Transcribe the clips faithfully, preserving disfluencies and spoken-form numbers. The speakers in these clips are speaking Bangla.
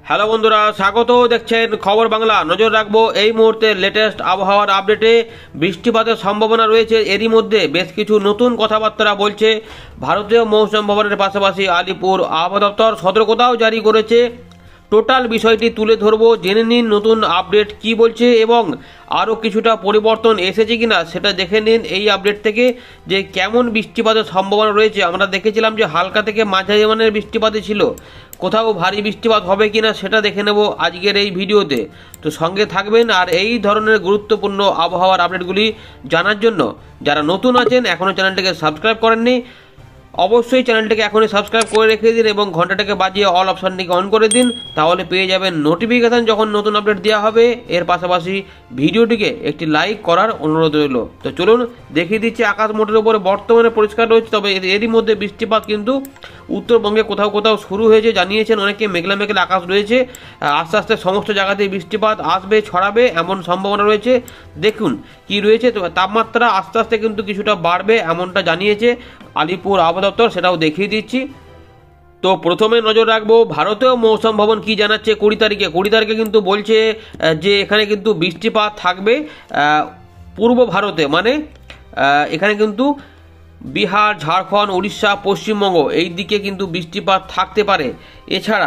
হ্যালো বন্ধুরা, স্বাগত। দেখছেন খবর বাংলা। নজর রাখবো এই মুহূর্তে লেটেস্ট আবহাওয়ার আপডেটে। বৃষ্টিপাতের সম্ভাবনা রয়েছে। এরই মধ্যে বেশ কিছু নতুন কথাবার্তা বলছে ভারতীয় মৌসুম ভবনের পাশাপাশি আলিপুর আবহাওয়া দপ্তর সতর্কতাও জারি করেছে। টোটাল বিষয়টি তুলে ধরবো, জেনে নিন নতুন আপডেট কি বলছে এবং আরও কিছুটা পরিবর্তন এসেছে কিনা সেটা দেখে নিন এই আপডেট থেকে, যে কেমন বৃষ্টিপাতের সম্ভাবনা রয়েছে। আমরা দেখেছিলাম যে হালকা থেকে মাঝারি মানের বৃষ্টিপাতই ছিল, কোথাও ভারী বৃষ্টিপাত হবে কিনা সেটা দেখে নেব আজকের এই ভিডিওতে। তো সঙ্গে থাকবেন আর এই ধরনের গুরুত্বপূর্ণ আবহাওয়ার আপডেটগুলি জানার জন্য যারা নতুন আছেন, এখনও চ্যানেলটিকে সাবস্ক্রাইব করেননি, অবশ্যই চ্যানেলটিকে এখনই সাবস্ক্রাইব করে রেখে দিন এবং ঘন্টাটাকে বাজিয়ে অল অপশানটিকে অন করে দিন, তাহলে পেয়ে যাবেন নোটিফিকেশান যখন নতুন আপডেট দেওয়া হবে। এর পাশাপাশি ভিডিওটিকে একটি লাইক করার অনুরোধ রইল। তো চলুন দেখিয়ে দিচ্ছি। আকাশ মোটের উপরে বর্তমানে পরিষ্কার রয়েছে, তবে এরই মধ্যে বৃষ্টিপাত কিন্তু উত্তরবঙ্গে কোথাও কোথাও শুরু হয়েছে, জানিয়েছেন অনেকে। মেঘলা মেঘলা আকাশ রয়েছে, আস্তে আস্তে সমস্ত জায়গাতেই বৃষ্টিপাত আসবে, ছড়াবে এমন সম্ভাবনা রয়েছে। দেখুন কি রয়েছে, তো তাপমাত্রা আস্তে আস্তে কিন্তু কিছুটা বাড়বে এমনটা জানিয়েছে আলিপুর আবহাওয়া দপ্তর, সেটাও দেখিয়ে দিচ্ছি। তো প্রথমে নজর রাখবো ভারতীয় মৌসুম ভবন কি জানাচ্ছে কুড়ি তারিখে। কুড়ি তারিখে কিন্তু বলছে যে এখানে কিন্তু বৃষ্টিপাত থাকবে পূর্ব ভারতে, মানে এখানে কিন্তু বিহার, ঝাড়খণ্ড, উড়িষ্যা, পশ্চিমবঙ্গ এই দিকে কিন্তু বৃষ্টিপাত থাকতে পারে। এছাড়া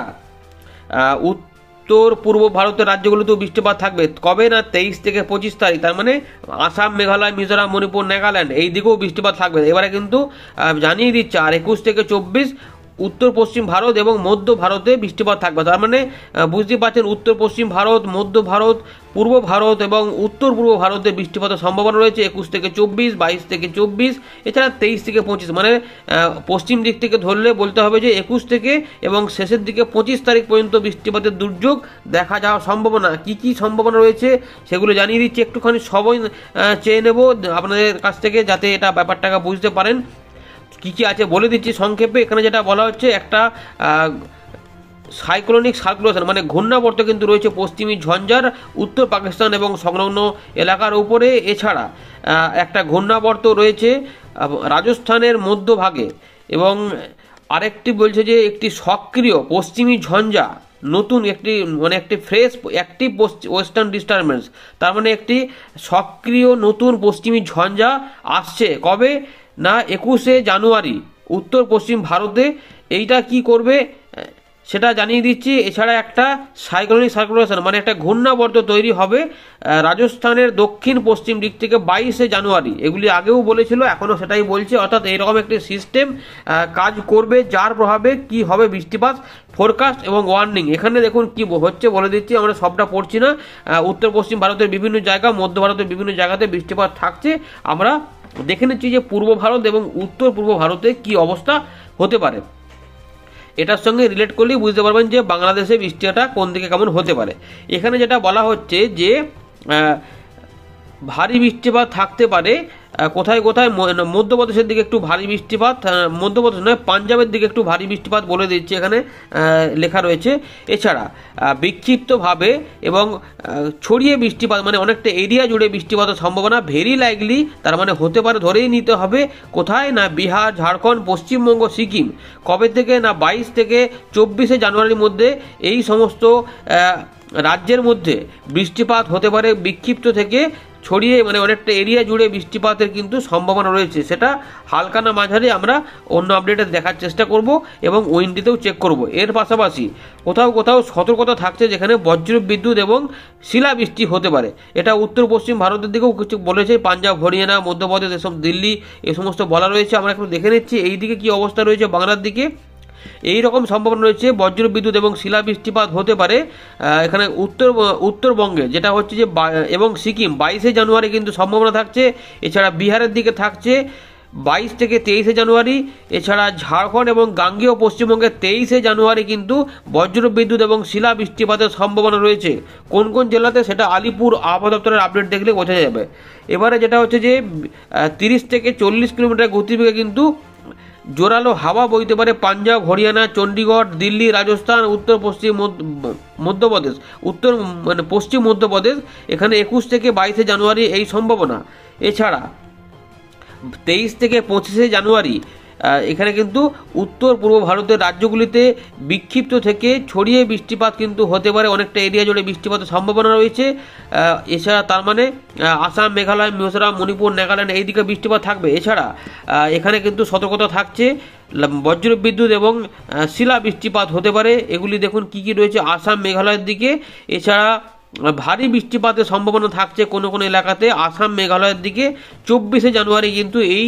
উত্তর পূর্ব ভারতের রাজ্যগুলোতেও বৃষ্টিপাত থাকবে। কবে না তেইশ থেকে পঁচিশ তারিখ, তার মানে আসাম, মেঘালয়, মিজোরাম, মণিপুর, নাগাল্যান্ড এই দিকেও বৃষ্টিপাত থাকবে। এবারে কিন্তু জানিয়ে দিচ্ছে আর একুশ থেকে চব্বিশ উত্তর পশ্চিম ভারত এবং মধ্য ভারতে বৃষ্টিপাত থাকবে। তার মানে বুঝতে পারছেন উত্তর পশ্চিম ভারত, মধ্য ভারত, পূর্ব ভারত এবং উত্তর পূর্ব ভারতে বৃষ্টিপাতের সম্ভাবনা রয়েছে একুশ থেকে চব্বিশ, বাইশ থেকে চব্বিশ, এছাড়া তেইশ থেকে পঁচিশ। মানে পশ্চিম দিক থেকে ধরলে বলতে হবে যে একুশ থেকে এবং শেষের দিকে পঁচিশ তারিখ পর্যন্ত বৃষ্টিপাতের দুর্যোগ দেখা যাওয়ার সম্ভাবনা। কি কি সম্ভাবনা রয়েছে সেগুলো জানিয়ে দিচ্ছি। একটুখানি সবাই চেয়ে নেব আপনাদের কাছ থেকে, যাতে এটা ব্যাপারটাকে বুঝতে পারেন কি কি আছে বলে দিচ্ছি সংক্ষেপে। এখানে যেটা বলা হচ্ছে, একটা সাইক্লোনিক সার্কুলেশন মানে ঘূর্ণাবর্ত কিন্তু রয়েছে পশ্চিমী ঝঞ্ঝার উত্তর পাকিস্তান এবং সংলগ্ন এলাকার উপরে। এছাড়া একটা ঘূর্ণাবর্ত রয়েছে রাজস্থানের মধ্যভাগে এবং আরেকটি বলছে যে একটি সক্রিয় পশ্চিমী ঝঞ্ঝা, নতুন একটি মানে একটি ফ্রেশ অ্যাক্টিভ ওয়েস্টার্ন ডিস্টারবেন্স, তার মানে একটি সক্রিয় নতুন পশ্চিমী ঝঞ্ঝা আসছে। কবে না একুশে জানুয়ারি উত্তর পশ্চিম ভারতে। এইটা কি করবে সেটা জানিয়ে দিচ্ছি। এছাড়া একটা সাইক্লোনিক সার্কুলেশন মানে একটা ঘূর্ণাবর্ত তৈরি হবে রাজস্থানের দক্ষিণ পশ্চিম দিক থেকে বাইশে জানুয়ারি। এগুলি আগেও বলেছিল, এখনও সেটাই বলছে। অর্থাৎ এইরকম একটি সিস্টেম কাজ করবে, যার প্রভাবে কি হবে বৃষ্টিপাত ফোরকাস্ট এবং ওয়ার্নিং। এখানে দেখুন কি হচ্ছে বলে দিচ্ছি, আমরা সবটা পড়ছি না। উত্তর পশ্চিম ভারতের বিভিন্ন জায়গা, মধ্য ভারতের বিভিন্ন জায়গাতে বৃষ্টিপাত থাকছে। আমরা দেখে নিচ্ছি যে পূর্ব ভারত এবং উত্তর পূর্ব ভারতে কি অবস্থা হতে পারে। এটার সঙ্গে রিলেট করলেই বুঝতে পারবেন যে বাংলাদেশে বৃষ্টিটা কোন দিকে কেমন হতে পারে। এখানে যেটা বলা হচ্ছে যে ভারী বৃষ্টিপাত থাকতে পারে কোথায় কোথায়, মধ্যপ্রদেশের দিকে একটু ভারী বৃষ্টিপাত, মধ্যপ্রদেশ নয় পাঞ্জাবের দিকে একটু ভারী বৃষ্টিপাত বলে দিচ্ছে এখানে লেখা রয়েছে। এছাড়া বিক্ষিপ্তভাবে এবং ছড়িয়ে বৃষ্টিপাত মানে অনেকটা এরিয়া জুড়ে বৃষ্টিপাতের সম্ভাবনা ভেরি লাইকলি, তার মানে হতে পারে ধরেই নিতে হবে। কোথায় না বিহার, ঝাড়খণ্ড, পশ্চিমবঙ্গ, সিকিম। কবে থেকে না বাইশ থেকে চব্বিশে জানুয়ারির মধ্যে এই সমস্ত রাজ্যের মধ্যে বৃষ্টিপাত হতে পারে, বিক্ষিপ্ত থেকে ছড়িয়ে মানে অনেকটা এরিয়া জুড়ে বৃষ্টিপাতের কিন্তু সম্ভাবনা রয়েছে। সেটা হালকা না মাঝারি আমরা অন্য আপডেটে দেখার চেষ্টা করব এবং উইন্ডিতেও চেক করব। এর পাশাপাশি কোথাও কোথাও সতর্কতা থাকছে যেখানে বজ্র বিদ্যুৎ এবং শিলাবৃষ্টি হতে পারে। এটা উত্তর পশ্চিম ভারতের দিকেও কিছু বলেছে, পাঞ্জাব, হরিয়ানা, মধ্যপ্রদেশ, এসব দিল্লি এ সমস্ত বলা রয়েছে। আমরা একটু দেখে নিচ্ছি এই দিকে কি অবস্থা রয়েছে বাংলার দিকে। এই রকম সম্ভাবনা রয়েছে, বজ্র বিদ্যুৎ এবং শিলা বৃষ্টিপাত হতে পারে এখানে উত্তর উত্তরবঙ্গে, যেটা হচ্ছে যে এবং সিকিম বাইশে জানুয়ারি কিন্তু সম্ভাবনা থাকছে। এছাড়া বিহারের দিকে থাকছে বাইশ থেকে তেইশে জানুয়ারি। এছাড়া ঝাড়খণ্ড এবং গাঙ্গেয় পশ্চিমবঙ্গে তেইশে জানুয়ারি কিন্তু বজ্র বিদ্যুৎ এবং শিলা বৃষ্টিপাতের সম্ভাবনা রয়েছে। কোন কোন জেলাতে সেটা আলিপুর আবহাওয়া দপ্তরের আপডেট দেখলে বোঝা যাবে। এবারে যেটা হচ্ছে যে তিরিশ থেকে চল্লিশ কিলোমিটার গতিবেগে কিন্তু জোরালো হাওয়া বইতে পারে পাঞ্জাব, হরিয়ানা, চণ্ডীগড়, দিল্লি, রাজস্থান, উত্তর পশ্চিম মধ্যপ্রদেশ, উত্তর মানে পশ্চিম মধ্যপ্রদেশ। এখানে একুশ থেকে বাইশে জানুয়ারি এই সম্ভাবনা। এছাড়া তেইশ থেকে পঁচিশে জানুয়ারি এখানে কিন্তু উত্তর পূর্ব ভারতের রাজ্যগুলিতে বিক্ষিপ্ত থেকে ছড়িয়ে বৃষ্টিপাত কিন্তু হতে পারে, অনেকটা এরিয়া জুড়ে বৃষ্টিপাতের সম্ভাবনা রয়েছে। এছাড়া তার মানে আসাম, মেঘালয়, মিজোরাম, মণিপুর, নাগাল্যান্ড এই দিকে বৃষ্টিপাত থাকবে। এছাড়া এখানে কিন্তু সতর্কতা থাকছে বজ্র বিদ্যুৎ এবং শিলা বৃষ্টিপাত হতে পারে। এগুলি দেখুন কি কি রয়েছে আসাম, মেঘালয়ের দিকে। এছাড়া ভারী বৃষ্টিপাতের সম্ভাবনা থাকছে কোনো কোনো এলাকাতে আসাম, মেঘালয়ের দিকে। চব্বিশে জানুয়ারি কিন্তু এই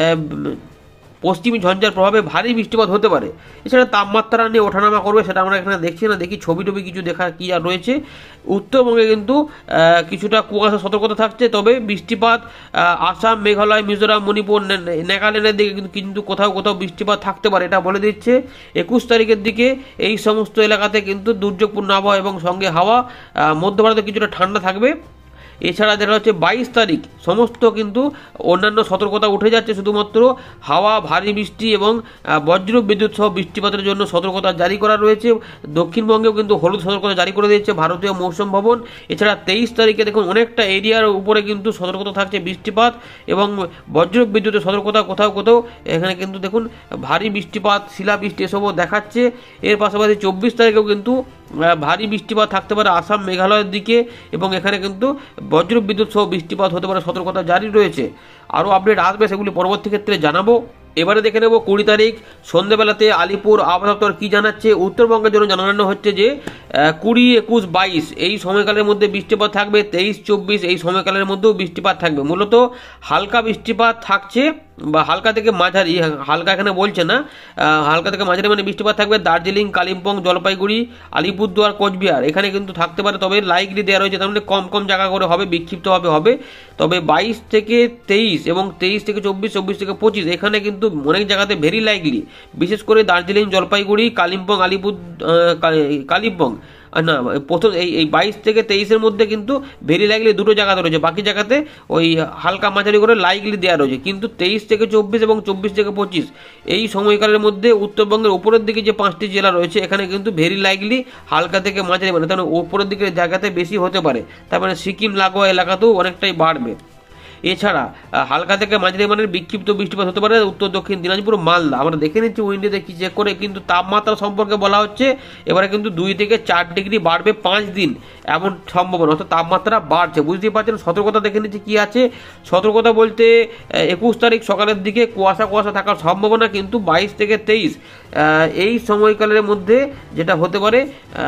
পশ্চিমী ঝঞ্ঝার প্রভাবে ভারী বৃষ্টিপাত হতে পারে। এছাড়া তাপমাত্রা নিয়ে ওঠানামা করবে, সেটা আমরা এখানে দেখছি না, দেখি ছবি টবি কিছু দেখা কি আর রয়েছে। উত্তরবঙ্গে কিন্তু কিছুটা কুয়াশা সতর্কতা থাকছে, তবে বৃষ্টিপাত আসাম, মেঘালয়, মিজোরাম, মণিপুর, নাগাল্যান্ডের দিকে কিন্তু কিন্তু কোথাও কোথাও বৃষ্টিপাত থাকতে পারে, এটা বলে দিচ্ছে। একুশ তারিখের দিকে এই সমস্ত এলাকাতে কিন্তু দুর্যোগপূর্ণ আবহাওয়া এবং সঙ্গে হাওয়া, মধ্য ভারতে কিছুটা ঠান্ডা থাকবে। এছাড়া যেটা হচ্ছে বাইশ তারিখ সমস্ত কিন্তু অন্যান্য সতর্কতা উঠে যাচ্ছে, শুধুমাত্র হাওয়া, ভারী বৃষ্টি এবং বজ্র বিদ্যুৎ সহ বৃষ্টিপাতের জন্য সতর্কতা জারি করা রয়েছে। দক্ষিণবঙ্গেও কিন্তু হলুদ সতর্কতা জারি করে দিয়েছে ভারতীয় মৌসুম ভবন। এছাড়া তেইশ তারিখে দেখুন অনেকটা এরিয়ার উপরে কিন্তু সতর্কতা থাকছে বৃষ্টিপাত এবং বজ্র বিদ্যুতের সতর্কতা, কোথাও কোথাও এখানে কিন্তু দেখুন ভারী বৃষ্টিপাত, শিলাবৃষ্টি এসবও দেখাচ্ছে। এর পাশাপাশি চব্বিশ তারিখেও কিন্তু ভারী বৃষ্টিপাত থাকতে পারে আসাম, মেঘালয়ের দিকে এবং এখানে কিন্তু বজ্র বিদ্যুৎ সহ বৃষ্টিপাত হতে পারে, সতর্কতা জারি রয়েছে। আরও আপডেট আসবে, সেগুলি পরবর্তী ক্ষেত্রে জানাবো। এবারে দেখে নেব কুড়ি তারিখ সন্ধ্যেবেলাতে আলিপুর আবহাওয়া দপ্তর কী জানাচ্ছে। উত্তরবঙ্গের জন্য জানানো হচ্ছে যে কুড়ি, একুশ, বাইশ এই সময়কালের মধ্যে বৃষ্টিপাত থাকবে। তেইশ, চব্বিশ এই সময়কালের মধ্যেও বৃষ্টিপাত থাকবে। মূলত হালকা বৃষ্টিপাত থাকছে বা হালকা থেকে মাঝারি, হালকা এখানে বলছে না, হালকা থেকে মাঝারি মানে বৃষ্টিপাত থাকবে দার্জিলিং, কালিম্পং, জলপাইগুড়ি, আলিপুরদুয়ার, কোচবিহার এখানে কিন্তু থাকতে পারে, তবে লাইকলি দেওয়া রয়েছে, তার মানে কম কম জায়গা করে হবে, বিক্ষিপ্তভাবে হবে। তবে বাইশ থেকে তেইশ এবং তেইশ থেকে চব্বিশ, চব্বিশ থেকে পঁচিশ এখানে কিন্তু অনেক জায়গাতে ভেরি লাইকলি, বিশেষ করে দার্জিলিং, জলপাইগুড়ি, কালিম্পং, আলিপুর কালিম্পং না প্রথম এই এই বাইশ থেকে তেইশের মধ্যে কিন্তু ভেরি লাইকলি দুটো জায়গাতে রয়েছে, বাকি জায়গাতে ওই হালকা মাঝারি করে লাইকলি দেওয়া রয়েছে। কিন্তু তেইশ থেকে চব্বিশ এবং চব্বিশ থেকে পঁচিশ এই সময়কালের মধ্যে উত্তরবঙ্গের উপরের দিকে যে পাঁচটি জেলা রয়েছে এখানে কিন্তু ভেরি লাইকলি হালকা থেকে মাঝারি মানে তার উপরের দিকের জায়গাতে বেশি হতে পারে, তার মানে সিকিম লাগোয়া এলাকাতেও অনেকটাই বাড়বে। এছাড়া হালকা থেকে মাঝারি মানের বিক্ষিপ্ত বৃষ্টিপাত হতে পারে উত্তর দক্ষিণ দিনাজপুর, মালদা। আমরা দেখে নিচ্ছি উইন্ডোতে কি চেক করে, কিন্তু তাপমাত্রা সম্পর্কে বলা হচ্ছে এবারে কিন্তু দুই থেকে চার ডিগ্রি বাড়বে পাঁচ দিন এমন সম্ভাবনা, অর্থাৎ তাপমাত্রা বাড়ছে, বুঝতেই পারছেন। সতর্কতা দেখে নিচ্ছি কি আছে। সতর্কতা বলতে একুশ তারিখ সকালের দিকে কুয়াশা কুয়াশা থাকার সম্ভাবনা, কিন্তু বাইশ থেকে তেইশ এই সময়কালের মধ্যে যেটা হতে পারে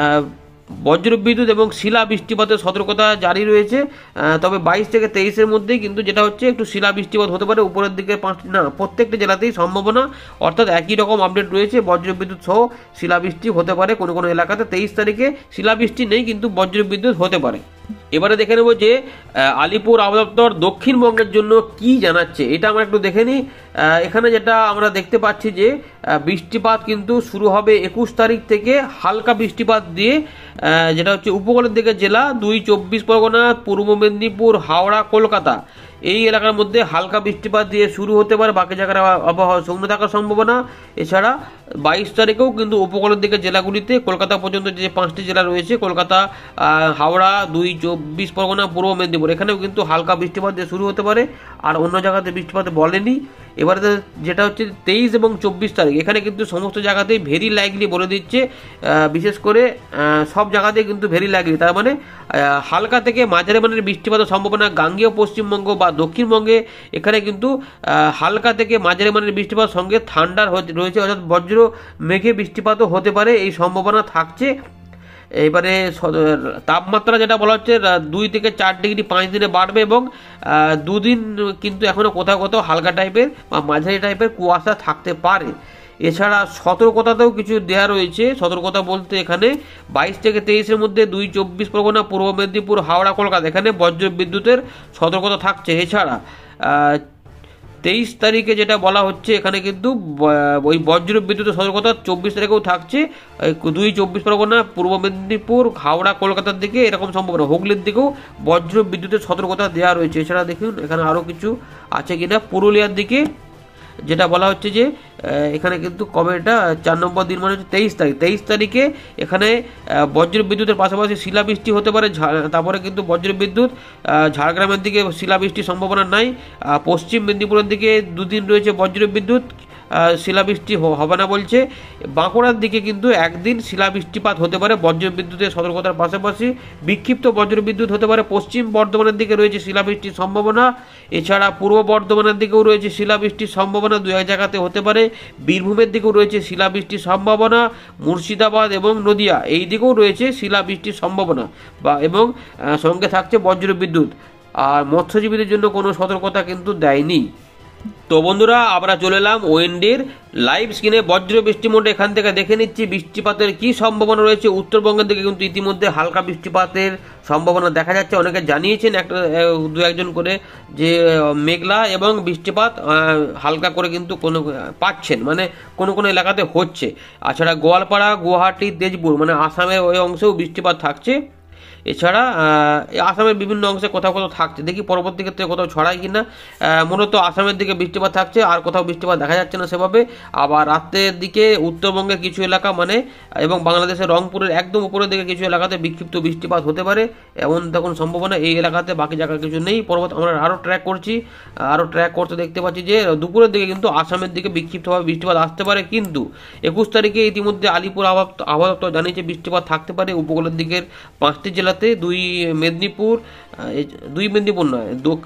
বজ্র বিদ্যুৎ এবং শিলা বৃষ্টিপাতের সতর্কতা জারি রয়েছে। তবে বাইশ থেকে তেইশের মধ্যেই কিন্তু যেটা হচ্ছে একটু শিলা বৃষ্টিপাত হতে পারে উপরের দিকে পাঁচটি না প্রত্যেকটি জেলাতেই সম্ভাবনা, অর্থাৎ একই রকম আপডেট রয়েছে, বজ্র বিদ্যুৎ সহ শিলাবৃষ্টি হতে পারে কোনো কোনো এলাকাতে। তেইশ তারিখে শিলাবৃষ্টি নেই, কিন্তু বজ্র বিদ্যুৎ হতে পারে। এবারে দেখে নেব যে আলিপুর আবহাওয়া দপ্তর দক্ষিণবঙ্গের জন্য কি জানাচ্ছে, এটা আমরা একটু দেখে নিই। এখানে যেটা আমরা দেখতে পাচ্ছি যে বৃষ্টিপাত কিন্তু শুরু হবে একুশ তারিখ থেকে হালকা বৃষ্টিপাত দিয়ে, যেটা হচ্ছে উপকূলের দিকে জেলা দুই চব্বিশ পরগনা, পূর্ব মেদিনীপুর, হাওড়া, কলকাতা এই এলাকার মধ্যে হালকা বৃষ্টিপাত দিয়ে শুরু হতে পারে, বাকি জায়গার আবহাওয়া শুকনো থাকার সম্ভাবনা। এছাড়া বাইশ তারিখেও কিন্তু উপকূলের দিকে জেলাগুলিতে কলকাতা পর্যন্ত যে পাঁচটি জেলা রয়েছে, কলকাতা, হাওড়া, দুই চব্বিশ পরগনা, পূর্ব মেদিনীপুর এখানেও কিন্তু হালকা বৃষ্টিপাত দিয়ে শুরু হতে পারে, আর অন্য জায়গাতে বৃষ্টিপাত বলেনি। এবারে যেটা হচ্ছে তেইশ এবং চব্বিশ তারিখ এখানে কিন্তু সমস্ত জায়গাতেই ভেরি লাইকলি বলে দিচ্ছে, বিশেষ করে সব জায়গাতেই কিন্তু ভেরি লাইকলি, তার মানে হালকা থেকে মাঝারি মানের বৃষ্টিপাতের সম্ভাবনা। গাঙ্গেয় পশ্চিমবঙ্গ বা দক্ষিণবঙ্গে এখানে কিন্তু হালকা থেকে মাঝারি মানের বৃষ্টিপাত সঙ্গে ঠান্ডার রয়েছে, অর্থাৎ বজ্র মেঘে বৃষ্টিপাতও হতে পারে, এই সম্ভাবনা থাকছে। এবারে তাপমাত্রা যেটা বলা হচ্ছে দুই থেকে চার ডিগ্রি পাঁচ দিনে বাড়বে এবং দুদিন কিন্তু এখনও কোথাও কোথাও হালকা টাইপের বা মাঝারি টাইপের কুয়াশা থাকতে পারে। এছাড়া সতর্কতাতেও কিছু দেওয়া রয়েছে, সতর্কতা বলতে এখানে বাইশ থেকে তেইশের মধ্যে দুই চব্বিশ পরগনা, পূর্ব মেদিনীপুর, হাওড়া, কলকাতা এখানে বজ্র বিদ্যুতের সতর্কতা থাকছে। এছাড়া তেইশ তারিখে যেটা বলা হচ্ছে এখানে কিন্তু ওই বজ্র বিদ্যুতের সতর্কতা চব্বিশ তারিখেও থাকছে, দুই চব্বিশ পরগনা, পূর্ব মেদিনীপুর, হাওড়া, কলকাতার দিকে এরকম সম্ভাবনা, হুগলির দিকেও বজ্র বিদ্যুতের সতর্কতা দেওয়া রয়েছে। এছাড়া দেখুন এখানে আরও কিছু আছে কিনা, পুরুলিয়ার দিকে যেটা বলা হচ্ছে যে এখানে কিন্তু কবে এটা চার নম্বর দিন মানে হচ্ছে তেইশ তারিখ তেইশ তারিখে এখানে বজ্র বিদ্যুতের পাশাপাশি শিলাবৃষ্টি হতে পারে, তারপরে কিন্তু বজ্র বিদ্যুৎ ঝাড়গ্রামের দিকে শিলাবৃষ্টির সম্ভাবনা নাই, পশ্চিম মেদিনীপুরের দিকে দুদিন রয়েছে বজ্র বিদ্যুৎ, শিলাবৃষ্টি হবে না বলছে। বাঁকুড়ার দিকে কিন্তু একদিন শিলাবৃষ্টিপাত হতে পারে বজ্রবিদ্যুতের সতর্কতার পাশাপাশি। বিক্ষিপ্ত বজ্রবিদ্যুৎ হতে পারে। পশ্চিম বর্ধমানের দিকে রয়েছে শিলাবৃষ্টির সম্ভাবনা। এছাড়া পূর্ব বর্ধমানের দিকেও রয়েছে শিলাবৃষ্টির সম্ভাবনা, দু এক জায়গাতে হতে পারে। বীরভূমের দিকেও রয়েছে শিলাবৃষ্টির সম্ভাবনা। মুর্শিদাবাদ এবং নদিয়া এই দিকেও রয়েছে শিলাবৃষ্টির সম্ভাবনা বা এবং সঙ্গে থাকছে বজ্রবিদ্যুৎ। আর মৎস্যজীবীদের জন্য কোনো সতর্কতা কিন্তু দেয়নি। তো বন্ধুরা, আমরা চলে এলাম ওয়েন্ডের লাইভ স্ক্রিনে বজ্র বৃষ্টি মোড এখান থেকে দেখে নিচ্ছি বৃষ্টিপাতের কি সম্ভাবনা রয়েছে। উত্তরবঙ্গের দিকে কিন্তু ইতিমধ্যে হালকা বৃষ্টিপাতের সম্ভাবনা দেখা যাচ্ছে। অনেকে জানিয়েছেন একটা দু একজন করে যে মেঘলা এবং বৃষ্টিপাত হালকা করে কিন্তু কোনো পাচ্ছেন, মানে কোনো কোনো এলাকাতে হচ্ছে। এছাড়া গোয়ালপাড়া, গুয়াহাটি, তেজপুর মানে আসামের ওই অংশেও বৃষ্টিপাত থাকছে। এছাড়া আসামের বিভিন্ন অংশে কোথাও কোথাও থাকছে, দেখি পরবর্তী ক্ষেত্রে কোথাও ছড়ায় কিনা। মূলত আসামের দিকে বৃষ্টিপাত থাকছে, আর কোথাও বৃষ্টিপাত দেখা যাচ্ছে না সেভাবে। আবার রাতের দিকে উত্তরবঙ্গের কিছু এলাকা মানে এবং বাংলাদেশের রংপুরের একদম উপরের দিকে কিছু এলাকাতে বিক্ষিপ্ত বৃষ্টিপাত হতে পারে, এমন তখন সম্ভাবনা। এই এলাকাতে বাকি জায়গায় কিছু নেই। পরবর্তী আমরা আরও ট্র্যাক করছি, আরও ট্র্যাক করতে দেখতে পাচ্ছি যে দুপুরের দিকে কিন্তু আসামের দিকে বিক্ষিপ্তভাবে বৃষ্টিপাত আসতে পারে। কিন্তু একুশ তারিখে ইতিমধ্যে আলিপুর আবহাওয়া দপ্তর জানিয়েছে বৃষ্টিপাত থাকতে পারে উপকূলের দিকের পাঁচটি জেলা, দুই মেদিনীপুর, দুই মেদিনীপুর নয়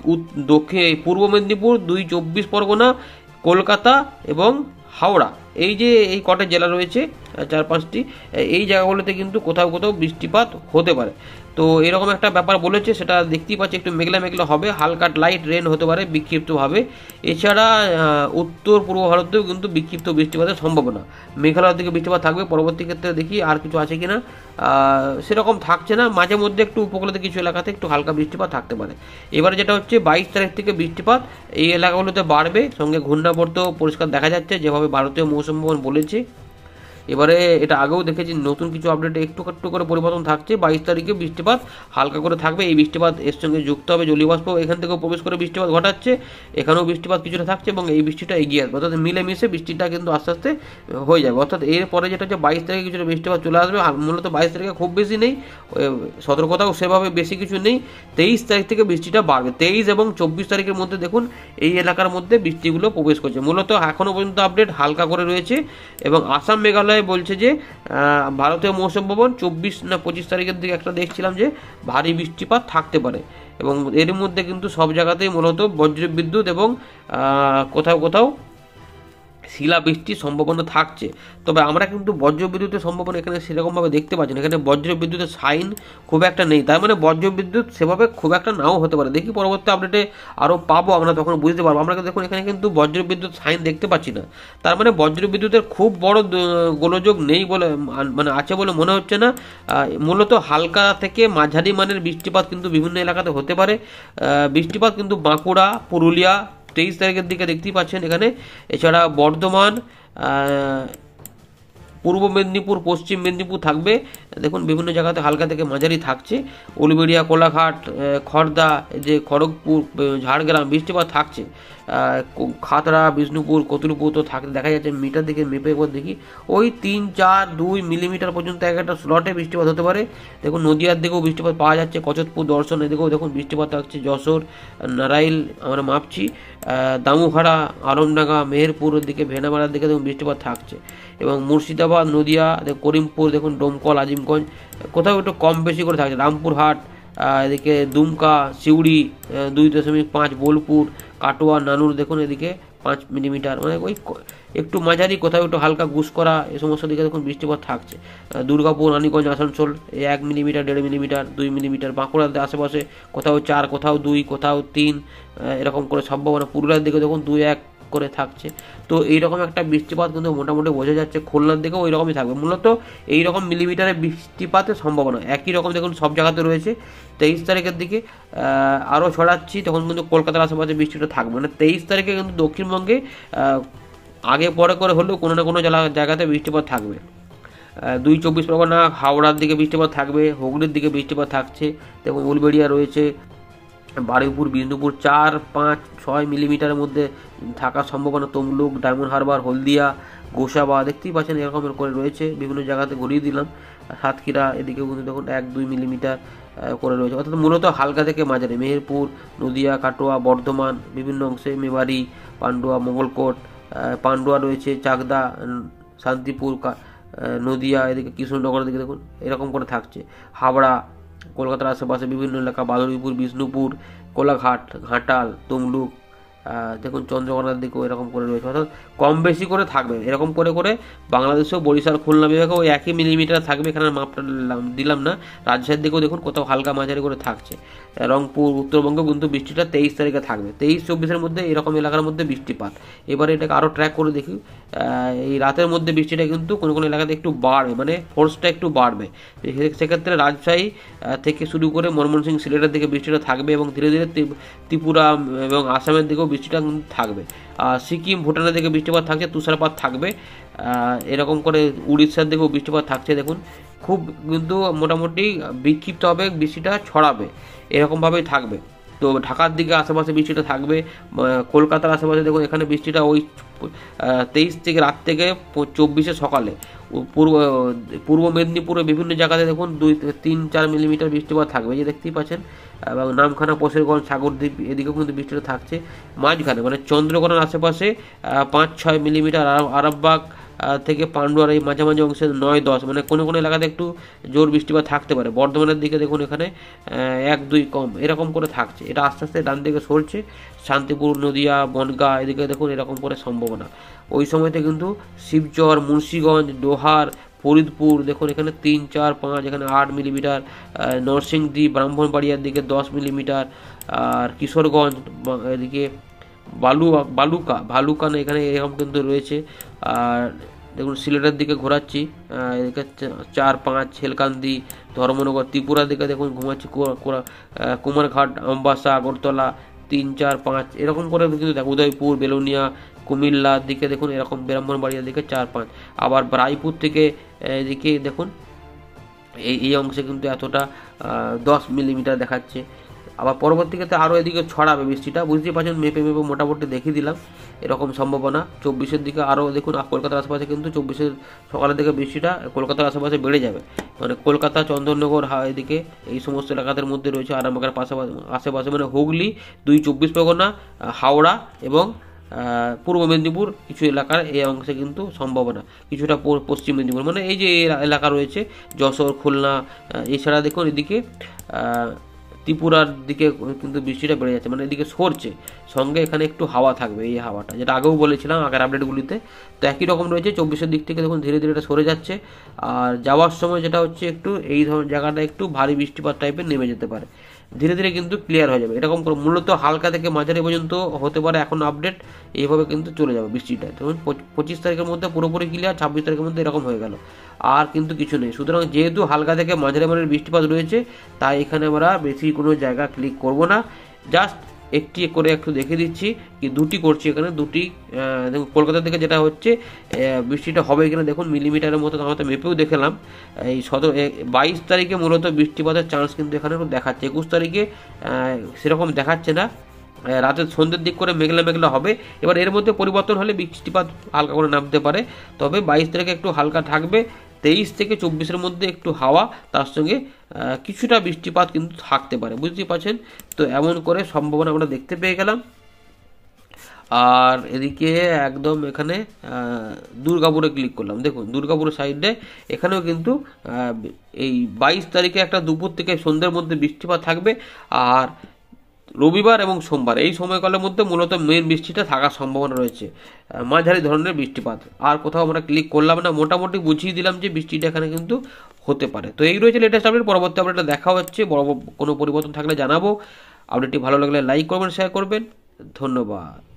দক্ষিণ পূর্ব মেদিনীপুর, দুই চব্বিশ পরগনা, কলকাতা এবং হাওড়া, এই যে এই কটা জেলা রয়েছে চার পাঁচটি, এই জায়গাগুলোতে কিন্তু কোথাও কোথাও বৃষ্টিপাত হতে পারে। তো এরকম একটা ব্যাপার বলেছে, সেটা দেখতেই পাচ্ছি একটু মেঘলা মেঘলা হবে, হালকা লাইট রেন হতে পারে বিক্ষিপ্তভাবে। এছাড়া উত্তর পূর্ব ভারতেও কিন্তু বিক্ষিপ্ত বৃষ্টিপাতের সম্ভাবনা। মেঘালয়ের দিকে বৃষ্টিপাত থাকবে। পরবর্তী ক্ষেত্রে দেখি আর কিছু আছে কিনা, সেরকম থাকছে না। মাঝে মধ্যে একটু উপকূলের কিছু এলাকাতে একটু হালকা বৃষ্টিপাত থাকতে পারে। এবারে যেটা হচ্ছে বাইশ তারিখ থেকে বৃষ্টিপাত এই এলাকাগুলোতে বাড়বে, সঙ্গে ঘূর্ণাবর্তও পরিষ্কার দেখা যাচ্ছে যেভাবে ভারতীয় মৌসুম ভবন বলেছে। এবারে এটা আগেও দেখেছি, নতুন কিছু আপডেটে একটু একটু করে পরিবর্তন থাকছে। বাইশ তারিখে বৃষ্টিপাত হালকা করে থাকবে। এই বৃষ্টিপাত এর সঙ্গে যুক্ত হবে জলীয় বাষ্প, এখান থেকেও প্রবেশ করে বৃষ্টিপাত ঘটাচ্ছে। এখানেও বৃষ্টিপাত কিছুটা থাকছে এবং এই বৃষ্টিটা এগিয়ে আসবে, অর্থাৎ মিলেমিশে বৃষ্টিটা কিন্তু আস্তে আস্তে হয়ে যাবে। অর্থাৎ এরপরে যেটা হচ্ছে বাইশ তারিখে কিছুটা বৃষ্টিপাত চলে আসবে। মূলত বাইশ তারিখে খুব বেশি নেই, সতর্কতাও সেভাবে বেশি কিছু নেই। তেইশ তারিখ থেকে বৃষ্টিটা বাড়বে। তেইশ এবং চব্বিশ তারিখের মধ্যে দেখুন এই এলাকার মধ্যে বৃষ্টিগুলো প্রবেশ করছে। মূলত এখনও পর্যন্ত আপডেট হালকা করে রয়েছে এবং আসাম মেঘালয় বলছে যে ভারতীয় মৌসুম ভবন চব্বিশ না পঁচিশ তারিখের দিকে একটা দেখছিলাম যে ভারী বৃষ্টিপাত থাকতে পারে এবং এর মধ্যে কিন্তু সব জায়গাতেই মূলত বজ্রবিদ্যুৎ এবং কোথাও কোথাও শিলাবৃষ্টির সম্ভাবনা থাকছে। তবে আমরা কিন্তু বজ্রবিদ্যুতের সম্ভাবনা এখানে সেরকমভাবে দেখতে পাচ্ছি না। এখানে বজ্রবিদ্যুতের সাইন খুব একটা নেই, তার মানে বজ্রবিদ্যুৎ সেভাবে খুব একটা নাও হতে পারে। দেখি পরবর্তী আপডেটে আরও পাবো, আমরা তখন বুঝতে পারবো। আমরা দেখুন এখানে কিন্তু বজ্রবিদ্যুৎ সাইন দেখতে পাচ্ছি না, তার মানে বজ্রবিদ্যুতের খুব বড় গোলযোগ নেই বলে মানে আছে বলে মনে হচ্ছে না। মূলত হালকা থেকে মাঝারি মানের বৃষ্টিপাত কিন্তু বিভিন্ন এলাকাতে হতে পারে। বৃষ্টিপাত কিন্তু বাঁকুড়া, পুরুলিয়া তেইশ তারিখের দিকে দেখতেই পাচ্ছেন এখানে। এছাড়া বর্ধমান, পূর্ব মেদিনীপুর, পশ্চিম মেদিনীপুর থাকবে। দেখুন বিভিন্ন জায়গাতে হালকা থেকে মাঝারি থাকছে। উলবেড়িয়া, কোলাঘাট, খড়দা, যে খড়গপুর, ঝাড়গ্রাম বৃষ্টিপাত থাকছে। খাতড়া, বিষ্ণুপুর, কতুলপুর তো থাকতে দেখা যাচ্ছে। মিটার দিকে মেপে একবার দেখি ওই তিন চার দুই মিলিমিটার পর্যন্ত এক একটা স্লটে বৃষ্টিপাত হতে পারে। দেখুন নদিয়ার দিকেও বৃষ্টিপাত পাওয়া যাচ্ছে। কচতপুর, দর্শন এদিকেও দেখুন বৃষ্টিপাত থাকছে। যশোর, নারাইল আমরা মাপছি, দামুখাড়া, আলমডাঙ্গা, মেহেরপুরের দিকে, ভেনামারার দিকে দেখুন বৃষ্টিপাত থাকছে এবং মুর্শিদাবাদ, নদিয়া, করিমপুর দেখুন, ডোমকল, আজিমগঞ্জ কোথাও একটু কম বেশি করে থাকছে। রামপুরহাট, এদিকে দুমকা, সিউড়ি দুই দশমিক পাঁচ, বোলপুর, কাটোয়া, নানুর দেখুন এদিকে পাঁচ মিলিমিটার, মানে ওই একটু মাঝারি, কোথাও একটু হালকা ঘুষকরা এই সমস্ত দিকে দেখুন বৃষ্টিপাত থাকছে। দুর্গাপুর, রানীগঞ্জ, আসানসোল এক মিলিমিটার, দেড় মিলিমিটার, দুই মিলিমিটার। বাঁকুড়ার আশেপাশে কোথাও চার, কোথাও দুই, কোথাও তিন, এরকম করে সম্ভাবনা। পুরুলিয়ার দিকে দেখুন দুই এক করে থাকছে। তো এইরকম একটা বৃষ্টিপাত কিন্তু মোটামুটি বোঝা যাচ্ছে। খুলনার দিকেও ওই রকমই থাকবে। মূলত এইরকম মিলিমিটারের বৃষ্টিপাতের সম্ভাবনা একই রকম দেখুন সব জায়গাতে রয়েছে। তেইশ তারিখের দিকে আরও ছড়াচ্ছি, তখন কিন্তু কলকাতার আশেপাশে বৃষ্টিটা থাকবে। মানে তেইশ তারিখে কিন্তু দক্ষিণবঙ্গে আগে পরে করে হলেও কোনো না কোনো জায়গাতে বৃষ্টিপাত থাকবে। দুই চব্বিশ পরগনা, হাওড়ার দিকে বৃষ্টিপাত থাকবে, হুগলির দিকে বৃষ্টিপাত থাকছে। দেখুন উলবেড়িয়া রয়েছে, বারুইপুর, বিষ্ণুপুর চার পাঁচ ছয় মিলিমিটারের মধ্যে থাকার সম্ভাবনা। তমলুক, ডায়মন্ড হারবার, হলদিয়া, গোসাবা দেখতেই পাচ্ছেন এরকমের করে রয়েছে। বিভিন্ন জায়গাতে ঘুরিয়ে দিলাম। সাতক্ষীরা এদিকেও কিন্তু দেখুন এক দুই মিলিমিটার করে রয়েছে। অর্থাৎ মূলত হালকা থেকে মাঝারি। মেহেরপুর, নদিয়া, কাটোয়া, বর্ধমান বিভিন্ন অংশে, মেবাড়ি, পান্ডুয়া, মঙ্গলকোট, পান্ডুয়া রয়েছে, চাকদা, শান্তিপুর, নদিয়া, এদিকে কৃষ্ণনগরের দিকে দেখুন এরকম করে থাকছে। হাবড়া, কলকাতার আশেপাশে বিভিন্ন এলাকা, বারুইপুর, বিষ্ণুপুর, কোলাঘাট, ঘাটাল, তমলুক, দেখুন চন্দ্রকোনার দিকেও এরকম করে রয়েছে। অর্থাৎ কম বেশি করে থাকবে, এরকম করে করে বাংলাদেশেও বরিশাল, খুলনা বিভাগেও ওই একই মিলিমিটার থাকবে। এখানে মাপটা দিলাম না। রাজশাহীর দিকেও দেখুন কোথাও হালকা মাঝারি করে থাকছে। রংপুর, উত্তরবঙ্গে কিন্তু বৃষ্টিটা তেইশ তারিখে থাকবে। তেইশ চব্বিশের মধ্যে এরকম এলাকার মধ্যে বৃষ্টিপাত। এবারে এটাকে আরও ট্র্যাক করে দেখি। এই রাতের মধ্যে বৃষ্টিটা কিন্তু কোনো কোনো এলাকাতে একটু বাড়বে, মানে ফোর্সটা একটু বাড়বে। সেক্ষেত্রে রাজশাহী থেকে শুরু করে ময়মনসিংহ, সিলেটের দিকে বৃষ্টিটা থাকবে এবং ধীরে ধীরে ত্রিপুরা এবং আসামের দিকেও বৃষ্টিটা কিন্তু থাকবে। আর সিকিম, ভুটানের দিকে বৃষ্টিপাত থাকছে, তুষারপাত থাকবে। এরকম করে উড়িষ্যার দিকেও বৃষ্টিপাত থাকছে। দেখুন খুব কিন্তু মোটামুটি বিক্ষিপ্তভাবে বৃষ্টিটা ছড়াবে, এরকমভাবেই থাকবে। তো ঢাকার দিকে আশেপাশে বৃষ্টিটা থাকবে। কলকাতার আশেপাশে দেখুন এখানে বৃষ্টিটা ওই তেইশ থেকে রাত থেকে চব্বিশে সকালে। পূর্ব পূর্ব মেদিনীপুরে বিভিন্ন জায়গাতে দেখুন দুই তিন চার মিলিমিটার বৃষ্টিপাত থাকবে, এই যে দেখতেই পাচ্ছেন। এবং নামখানা, পশেরগঞ্জ, সাগরদ্বীপ এদিকেও কিন্তু বৃষ্টিটা থাকছে। মাঝখানে মানে চন্দ্রকোনার আশেপাশে পাঁচ ছয় মিলিমিটার, আরামবাগ থেকে পান্ডুয়ার এই মাঝামাঝি অংশে নয় দশ, মানে কোনো কোনো এলাকাতে একটু জোর বৃষ্টিপাত থাকতে পারে। বর্ধমানের দিকে দেখুন এখানে এক দুই কম, এরকম করে থাকছে। এটা আস্তে আস্তে ডান দিকে সরছে। শান্তিপুর, নদিয়া, বনগাঁ এদিকে দেখুন এরকম করে সম্ভাবনা। ওই সময়তে কিন্তু শিবচর, মুন্সিগঞ্জ, ডোহার, ফরিদপুর দেখুন এখানে তিন চার পাঁচ, এখানে আট মিলিমিটার। নরসিংদী, ব্রাহ্মণবাড়িয়ার দিকে দশ মিলিমিটার। আর কিশোরগঞ্জ, এদিকে বালু বালুকা ভালুকা না এখানে এরকম কিন্তু রয়েছে। আর দেখুন সিলেটের দিকে ঘোরাচ্ছি, এদিকে চার পাঁচ, হেলকান্দি, ধর্মনগর, ত্রিপুরার দিকে দেখুন ঘুমাচ্ছি, কুমারঘাট, আমবাসা, আগরতলা তিন চার পাঁচ, এরকম করে কিন্তু দেখো উদয়পুর, বেলুনিয়া, কুমিল্লার দিকে দেখুন এরকম, ব্রাহ্মণবাড়িয়ার দিকে চার পাঁচ। আবার রায়পুর থেকে এদিকে দেখুন এই এই অংশে কিন্তু এতটা দশ মিলিমিটার দেখাচ্ছে। আবার পরবর্তীতে আরও এদিকে ছড়াবে বৃষ্টিটা, বুঝতেই পারছেন। মেপে মেপে মোটামুটি দেখিয়ে দিলাম এরকম সম্ভাবনা। চব্বিশের দিকে আরও দেখুন কলকাতার আশেপাশে কিন্তু চব্বিশের সকালের দিকে বৃষ্টিটা কলকাতার আশেপাশে বেড়ে যাবে। মানে কলকাতা, চন্দননগর এদিকে এই সমস্ত এলাকাদের মধ্যে রয়েছে। আরামবাগের পাশাপাশি আশেপাশে মানে হুগলি, দুই চব্বিশ পরগনা, হাওড়া এবং পূর্ব মেদিনীপুর কিছু এলাকার এই অংশে কিন্তু সম্ভাবনা। কিছুটা পশ্চিম মেদিনীপুর মানে এই যে এলাকা রয়েছে, যশোর, খুলনা, এছাড়া দেখুন এদিকে ত্রিপুরার দিকে কিন্তু বৃষ্টিটা বেড়ে যাচ্ছে, মানে এদিকে সরছে। সঙ্গে এখানে একটু হাওয়া থাকবে, এই হাওয়াটা যেটা আগেও বলেছিলাম আগের আপডেটগুলিতে। তো একই রকম রয়েছে। চব্বিশের দিক থেকে দেখুন ধীরে ধীরে এটা সরে যাচ্ছে। আর যাওয়ার সময় যেটা হচ্ছে একটু এই ধরনের জায়গাটা একটু ভারী বৃষ্টিপাত টাইপের নেমে যেতে পারে। ধীরে ধীরে কিন্তু ক্লিয়ার হয়ে যাবে। এরকম করে মূলত হালকা থেকে মাঝারি পর্যন্ত হতে পারে এখন আপডেট, এইভাবে কিন্তু চলে যাবে বৃষ্টিটা। ধরুন পঁচিশ তারিখের মধ্যে পুরোপুরি ক্লিয়ার, ছাব্বিশ তারিখের মধ্যে এরকম হয়ে গেল, আর কিন্তু কিছু নেই। সুতরাং যেহেতু হালকা থেকে মাঝারি মানের বৃষ্টিপাত রয়েছে, তাই এখানে আমরা বেশি কোনো জায়গা ক্লিক করব না। জাস্ট একটি করে একটু দেখে দিচ্ছি কি দুটি করছি এখানে, দুটি দেখুন কলকাতা থেকে যেটা হচ্ছে বৃষ্টিটা হবে এখানে দেখুন মিলিমিটারের মতো আমরা তো মেপেও দেখলাম। এই সতেরো বাইশ তারিখে মূলত বৃষ্টিপাতের চান্স কিন্তু এখানে দেখাচ্ছে। একুশ তারিখে সেরকম দেখাচ্ছে না, রাতের সন্ধ্যের দিক করে মেঘলা মেঘলা হবে। এবার এর মধ্যে পরিবর্তন হলে বৃষ্টিপাত হালকা করে নামতে পারে, তবে বাইশ তারিখে একটু হালকা থাকবে। তেইশ থেকে চব্বিশের মধ্যে একটু হাওয়া, তার সঙ্গে কিছুটা বৃষ্টিপাত কিন্তু থাকতে পারে, বুঝতেই পারছেন। তো এমন করে সম্ভাবনা আমরা দেখতে পেয়ে গেলাম। আর এদিকে একদম এখানে দুর্গাপুরে ক্লিক করলাম, দেখুন দুর্গাপুরের সাইডে এখানেও কিন্তু এই বাইশ তারিখে একটা দুপুর থেকে সন্ধ্যের মধ্যে বৃষ্টিপাত থাকবে। আর রবিবার এবং সোমবার এই সময়কালের মধ্যে মূলত মেন বৃষ্টিটা থাকার সম্ভাবনা রয়েছে, মাঝারি ধরনের বৃষ্টিপাত। আর কোথাও আমরা ক্লিক করলাম না, মোটামুটি বুঝিয়ে দিলাম যে বৃষ্টিটা এখানে কিন্তু হতে পারে। তো এই রয়েছে লেটেস্ট আপডেট। পরবর্তী আপডেটটা দেখা হচ্ছে, বড় কোনো পরিবর্তন থাকলে জানাবো। আপডেটটি ভালো লাগলে লাইক করবেন, শেয়ার করবেন। ধন্যবাদ।